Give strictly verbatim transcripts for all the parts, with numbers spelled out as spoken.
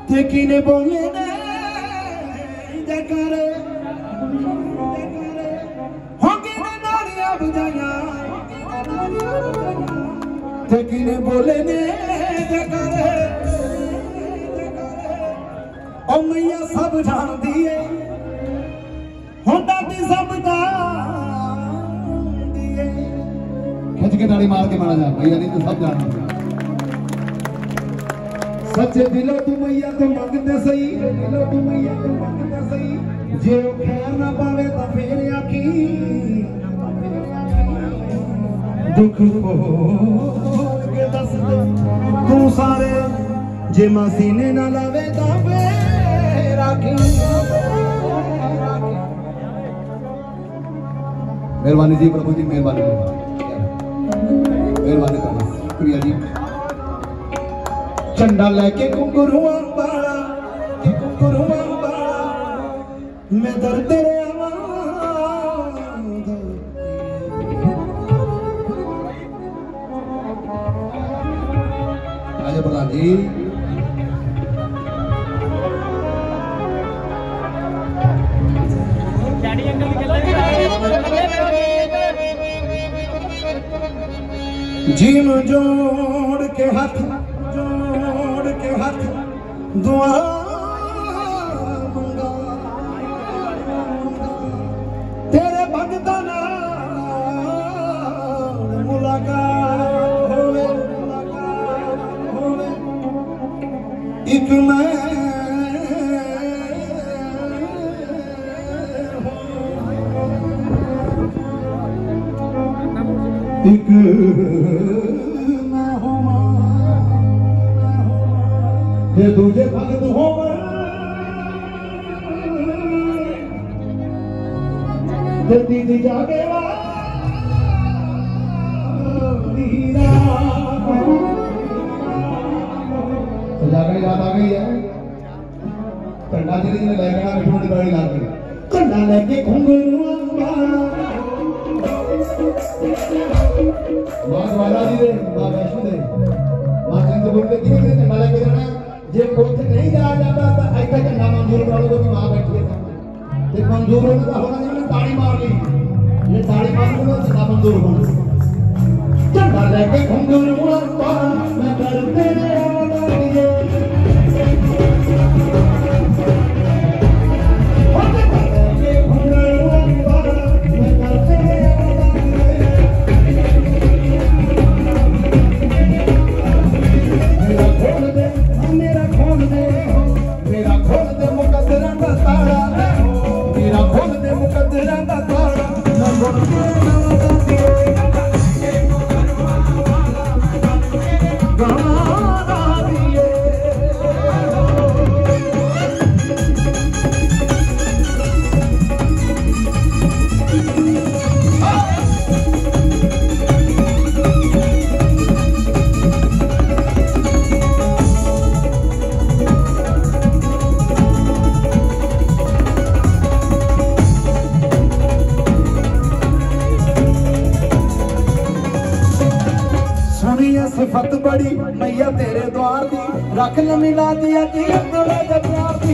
ते किने बोले ने जयकारे हो किने नारियां बजाया ते किने बोले ने जयकारे ओ मैया सब जानदी है होंदा दी सब जानदी है खिंच के ताड़ी मार के मारा जा भैया नहीं तो सब जानते सच्चे दिलो तू मैया तो मंगते सही दिलो तू मैया तो मंगते सही जे ओ खैर ना पावे तो फिर आखी दुख को के दस दे तू सारे जे मसीने ना लावे तो फिर आखी मेहरबानी जी प्रभु जी मेहरबानी मेहरबानी करना शुक्रिया जी झंडा लेके घुंघरूआ वाला के घुंघरूआ वाला मैं दर्द आजा प्रधान जी जीम जोड़ के हाथ जोड़ के हाथ दुआ मंगा तेरे भगता नाल मुलाकात होवे होवे एक मैं एक मैं होवा ये दूजे भगत होवे ते दीदी जागे जाकर याद आ गई है झंडा जी ने लेके ना मिठू की गाड़ी ला के झंडा लेके घुंघरूआ मां वाला जी दे मां वैष्णो दे मां सिंधुपुर के किने किने झंडा लेके जाना जे कोठ नहीं जाया जाता तो ऐसा झंडा मंजूर करा दो कि मां बैठी है ते मंजूर होने का होना नहीं ताड़ी मार ली ये ताड़ी मार लो तो झंडा मंजूर होना झंडा लेके घुंघरूआ मैं करते सिफत बड़ी मैया तेरे द्वार दी रख ल मिला दिया दी अंदर दे प्यार दी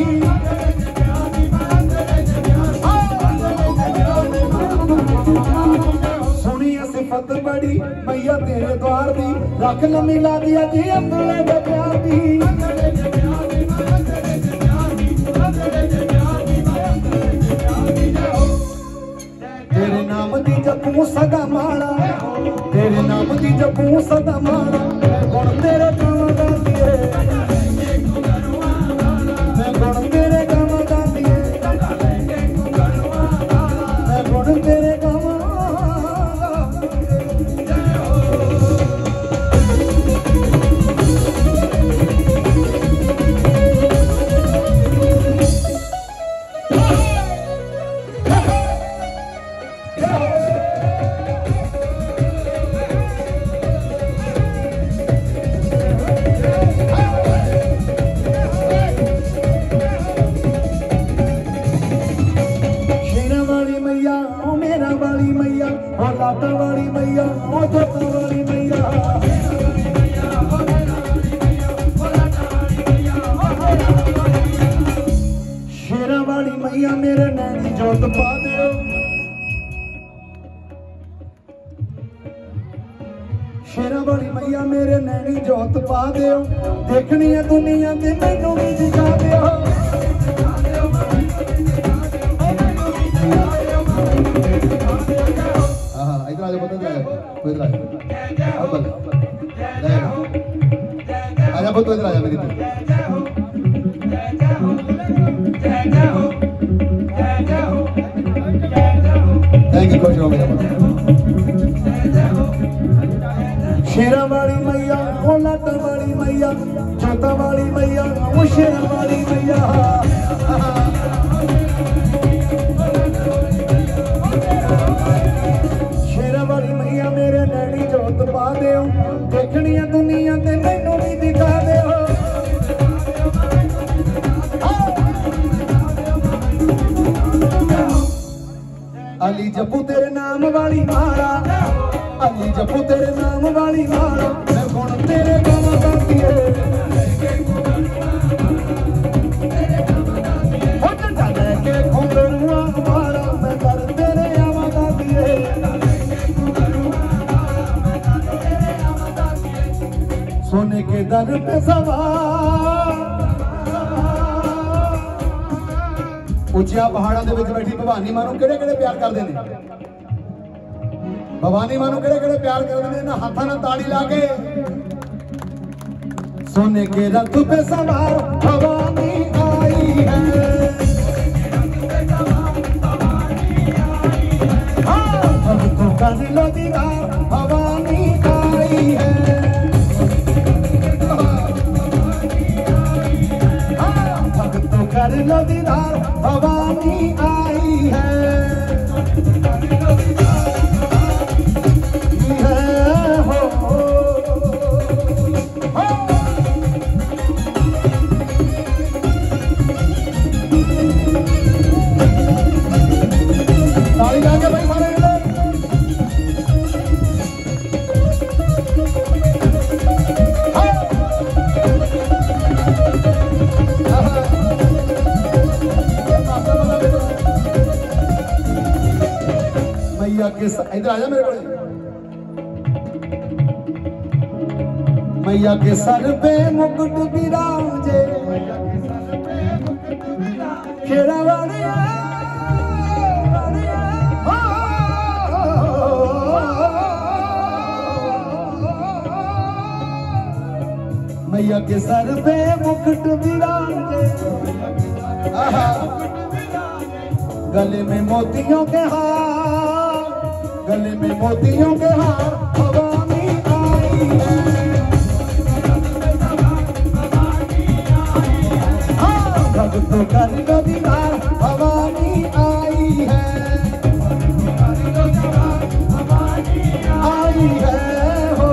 सुनी सिफत बड़ी मैया तेरे द्वार दी रख ल मिला दिया दी अंदर दे प्यार दी तेरे नाम दी जपू सदा माला तेरे नाम दी जपू सदा माला गुण तेरे काम गाती है मैं गुण तेरे काम गाती है मैं गुण तेरे काम मैया मेरे नैनी जोत पा दियो। शेरा वाली मैया मेरे नैनी जोत पा दियो। देखनी है दुनिया ते मैनू भी दिखा दियो। हाँ इधर आ जाओ, पता इधर आ जाओ, इधर आ जाओ, अब बस आजा बहुत, इधर आ जा मेरी तरफ। थैंक यू, खुश रहो मेरा मन। शेरा वाली मैया, लाटा वाली मैया, जोता वाली मैया, वो शेरा वाली मैया। शेरा वाली मैया मेरे नैनी जोत पा दियो। देखनी है दुनिया ते मैनू भी दिखा दियो। अली जप्पू तेरे नाम वाली मारा, अली जप्पू तेरे नाम वाली मारा, मैं गुण तेरे गावा गाती है। हो झंडा लेके घुंघरूआ मारा, मैं कर तेरे आवा गाती है। सोने के दर पे सवार, उचिया पहाड़ों के विच बैठी भवानी मां नूं किहड़े किहड़े प्यार करदे ने। भवानी मां नूं किहड़े किहड़े प्यार करदे ने, इन्हां हाथां नाल ताड़ी ला के। सोने के रथ पे सवार भवानी आई है। भक्तों का दिल दीदार भवानी आई है। भक्तों का दिल दीदार भवानी आई है। ताली लाके भाई सारे मैया के इधर आ जा मेरे को। मैया के सर पे मुकुट विराजे, खेड़ा वालिया मैया के सर पे मुकुट विराजे। गले में मोतियों के हार, गले में मोतियों के हार भवानी आई है। भक्तों का दिल दीदार भवानी आई है। आई है हो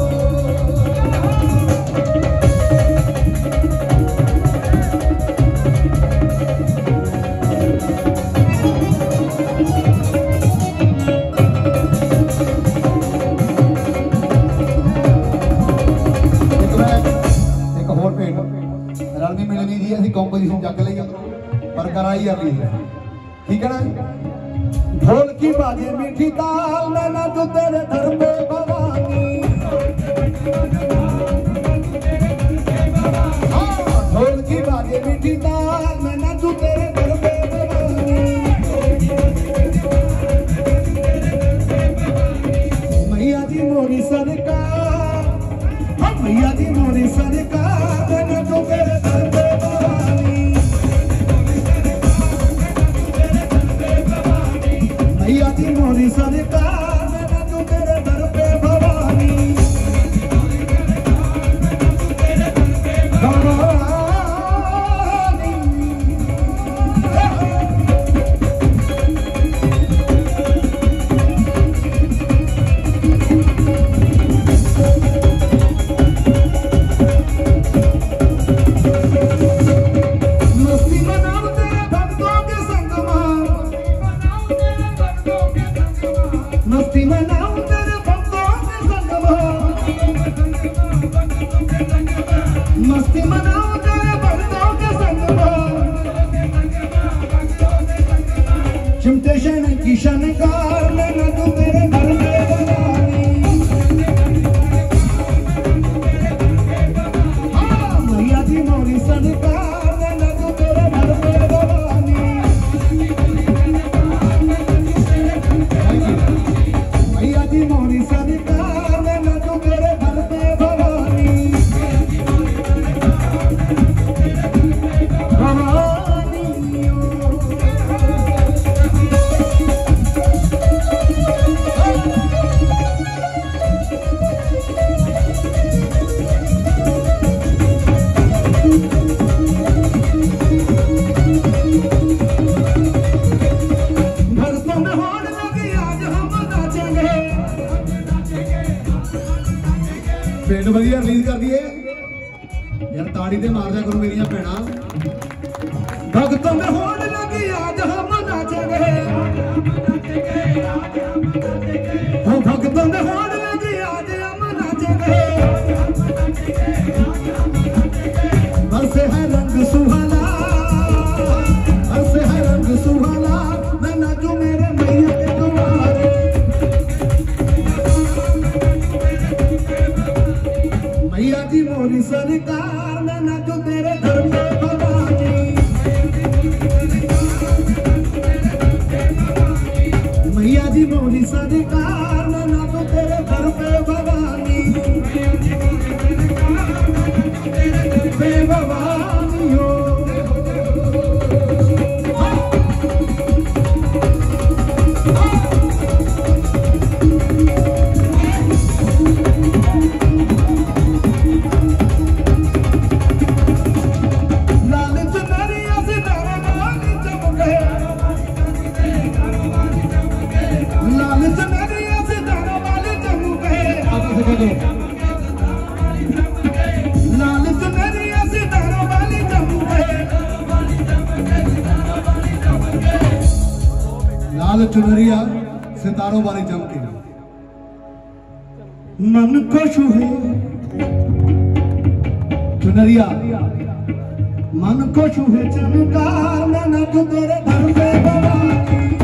रलमी मिलनी जी अभी कॉम्पोजिशन चक ली पर कराई अगली, ठीक है ना। ढोल की बाजे मीठी ताल नैना तू तेरे दर पे भवानी। ढोल की बाजे मीठी ताल नैना तू तेरे दर पे भवानी। मैया जी मोरी सरकार, मैया जी मोरी सरकार नैना तू तेरे दर पे भवानी। मैया जी मोरी सरकार नैना तू तेरे दर पे भवानी। भवानी सरकार नैना तू मेरे घर पे भवानी हाँ मैया जी मोरी सरकार नैना तू मेरे घर पे भवानी मैया जी मोरी सरकार नैना तू मेरे घर पे भवानी पेंट वधिया रिलीज कर दिए यार ताड़ी ते मार दिया करो मेरिया भैणा भक्तों में होड़ लगी आज हम नाचेंगे ओ भक्तों में होड़ लगी आज हम नाचेंगे बरसे है रंग सुहाना बरसे है रंग सुहाना मैं नाचूं मेरे मैया के द्वारे मैया जी मोरी सरकार मैं नाचूं तेरे घर पे भवानी मैया जी मोरी सरकार मैं नाचूं तेरे घर पे भवानी पे भवानी हो लाल चुनरिया सितारों वाली चमके मन को छुए चुनरिया मन को छुए चमकार मैं नाचूं तेरे घर पे भवानी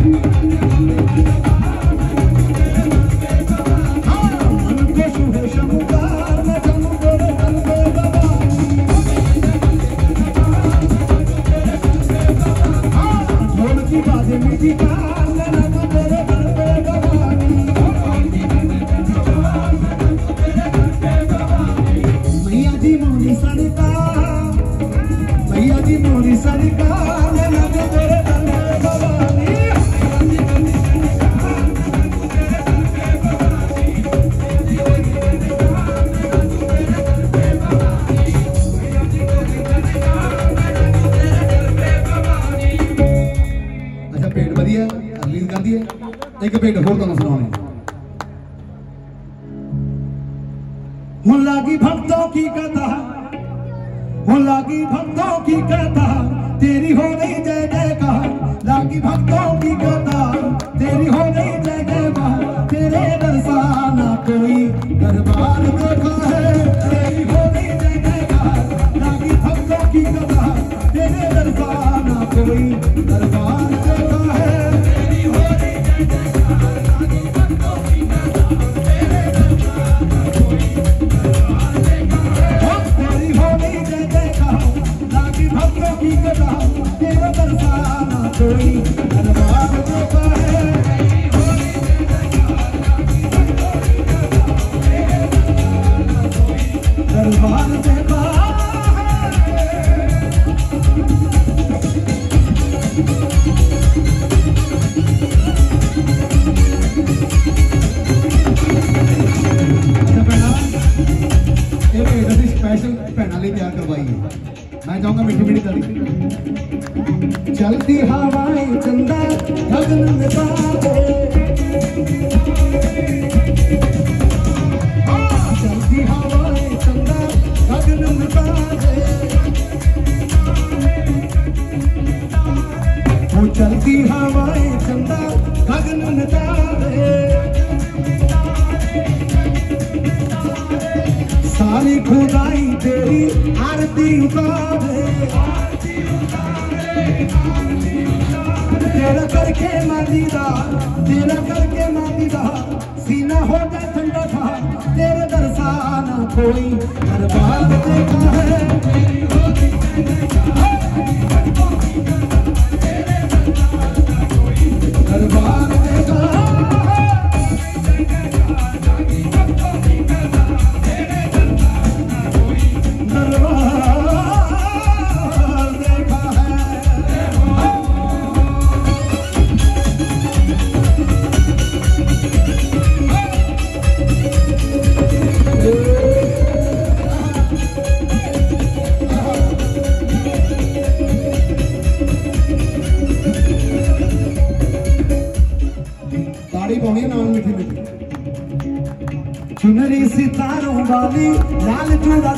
हाँ मन को छुए चमकार मैं नाचूं तेरे घर पे भवानी हाँ ढोल की बाजे मीठी कार मैं नाचूं तेरे घर पे भवानी मैया जी मोरी सरकार मैया जी मोरी सरकार मैं नाचूं तेरे घर पे भवानी अच्छा पेंट वधिया रिलीज कर दिए एक पेंट होर तुहानूं सुणाउने हूँ लागी भक्तों की कथा हूँ लागी भक्तों की कथा तेरी हो गई जय जयकार लागी भक्तों की कथा तेरी हो गई जय जयकार तेरे दर्शाना कोई दरबार देखा है तेरी हो गई जय जयकार लागी भक्तों की कथा तेरे दर्शाना कोई दरबार देखा है तेरी हो गई जय जयकार लागी भक्तों की कथा तेरे दर्शाना कोई दरबार देखा है तेरी हो गई जय जयकार लागी भक्तों की कथा तेरे दर्शाना कोई दरबार देखा है तेरी हो गई जय जयकार लागी भक्तों की कथा तेरे दरबार कोई दरबार देखा है स्पेशल भैणा लिए तैयार करवाई है मैं चाहूंगा मीठी मीठी ताली चलती हवाएं चंदा गगन में बाजे चलती हवाएं चंदा गगन में बाजे वो चलती हवाएं चंदा गगन में तारे सारी खुदाई तेरी आरती उतारे तेरा करके करके मादी दा तेरा करके मादी दा सीना हो जाए ठंडा था तेरे दरसाना कोई दरबार देखा है दरबार देखा चुनरी सितारों वाली लाल चूड़ा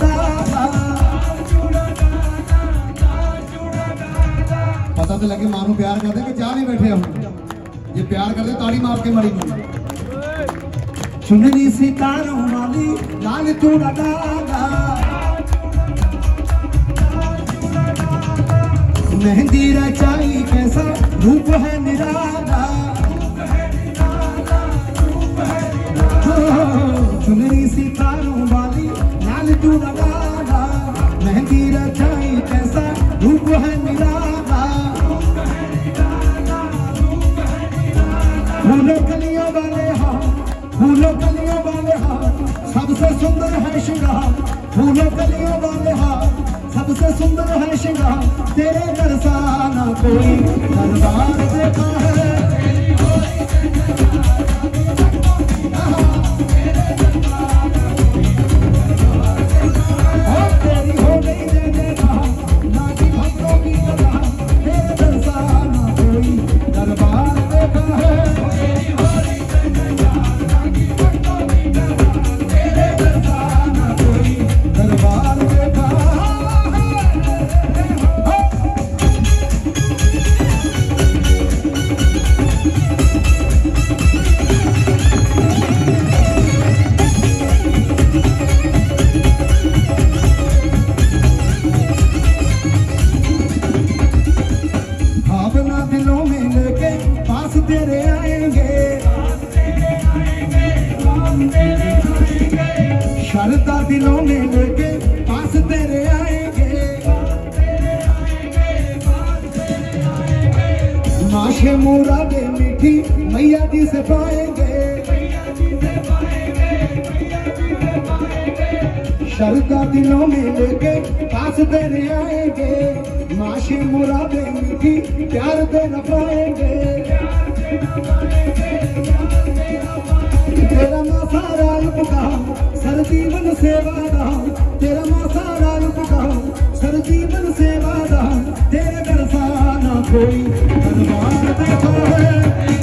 पता तो लगे मानो प्यार करते कि चाह नहीं बैठे हम ये प्यार करते ताड़ी मार के मरी चुनरी सितारों वाली लाल चूड़ा मेहंदी रचाई कैसा रूप है निराला चुनरी सितारों वाली लाल चूड़ा मेहंदी रचाई कैसा रूप है निराला फूलों कलियों वाले हाँ फूलों कलियों वाले हाँ सबसे सुंदर है श्रृंगार फूलों कलियों वाले हाँ सबसे सुंदर है श्रृंगार तेरे दरसाना कोई दरबार देखा है शरदा दिलों में लेके पास तेरे आएंगे माशे मुरादे मीठी मैया जी से पाएंगे शरदा दिलों में लेके पास तेरे आएंगे माशे मुरादे मीठी प्यार देना पाएंगे तेरा मासारा रुपका सर जीवन सेवा दा तेरा मासारा रुपका सर जीवन सेवा दा तेरे दरसाना कोई दरबार देखा है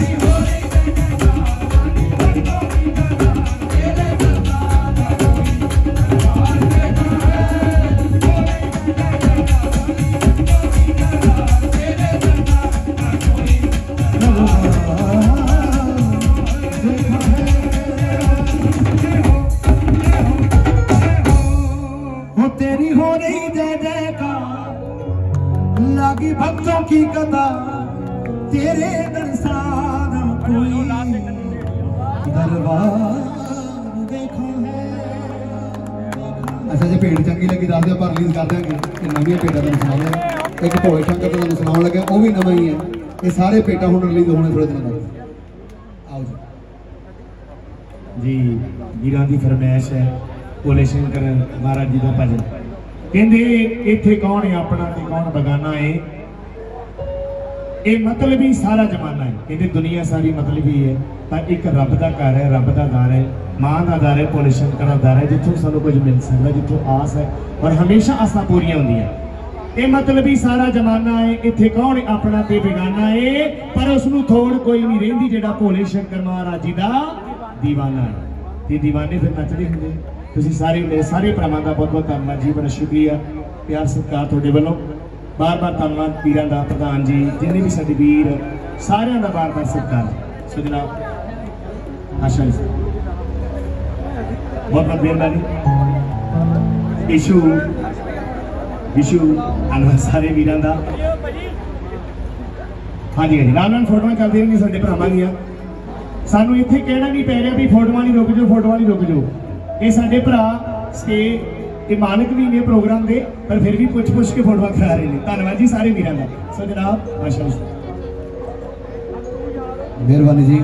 तेरी हो रही जय जयकार लागी भक्तों की कथा तेरे दरसाना कोई दरबार देखा है अच्छा जी भेड़ चंगी लगी दस दिया पर रिलीज कर देंगे नवी भेटा तुम सुना एक भोले शंकर तुम सुनाने लगे वो भी नवा ही है ये सारे भेटा हम रिलीज होने थोड़े दिन बाद आओ जी वीरां दी फरमाइश है भोले शंकर महाराज जी का भजन कहते इत्थे कौन है अपना ते कौन बगाना है ये मतलब ही सारा जमाना है कहते दुनिया सारी मतलब ही है पर एक रब का घर है रब का दर है मां का दर है भोले शंकर का दर है जिथों सानू कुछ मिल सकता जिथों आस है और हमेशा आसां पूरियां होंदियां ये मतलब ही सारा जमाना है इत्थे कौन अपना ते बेगाना है पर उसनू थोड़ कोई नहीं रहिंदी जेड़ा भोले शंकर महाराज जी का दीवाना है ते दीवाने फिर नचदे हुंदे तुसीं सारे मेरे सारे भरावां दा बहुत बहुत धन्नवाद जी बड़ा शुक्रिया प्यार सत्कार तुहाडे वल्लों बार बार धन्नवाद वीरां दा प्रधान जी जिन्ने भी साडे वीर सारिआं दा बार बार सत्कार सो जनाब आशा जी बहुत बहुत मेहरबानी इशू इशू धन्नवाद सारे वीरां दा हाँ जी हाँ जी नाल नाल फोटोआं चलदी रहिंदियां साडे भरावां दीयां सानू इत्थे कहना नहीं पै रहा भी फोटोआं नहीं रुक जाओ फोटोआं नहीं रुक जाओ ये साडे भरा स्टे ये मालिक भी ने प्रोग्राम दे पर फिर भी पुछ पुछ के फोटोआं करा रहे हैं धन्नवाद जी सारे वीरां दा सो जनाब माशाअल्लाह मेहरबानी जी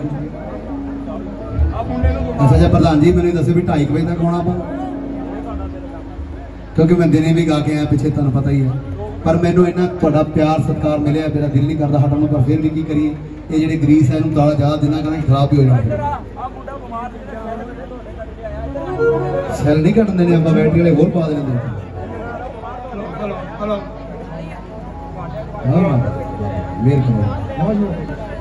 अच्छा जी प्रधान जी मैंने दसो भी ढाई बजे तक आना पा क्योंकि मैं दिने भी गा के आया पिछे तुहानू पता ही है पर मैनू इन्ना तुहाडा प्यार सत्कार मिले मेरा दिल नहीं करता हटण पर फिर भी की करिए ये ਜਿਹੜੇ ਗਰੀਸ ਹੈ ਇਹਨੂੰ ਦਾਲਾ ਜ਼ਿਆਦਾ ਦੇਣਾ ਕਹਿੰਦਾ ਖਰਾਬ ਵੀ ਹੋ ਜਾਣਾ ਸੈਲ ਨਹੀਂ ਕੱਟਣ ਦੇਣੇ ਆਪਾਂ ਬੈਟਰੀ ਵਾਲੇ ਹੋਰ ਪਾ ਦੇਣੇ ਹਲੋ ਹਲੋ ਹਾਂ ਮੇਰ ਕਰੋ